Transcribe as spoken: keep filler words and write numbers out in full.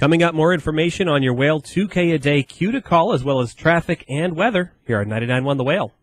Coming up, more information on your Whale two K a day queue to call, as well as traffic and weather here on ninety-nine point one The Whale.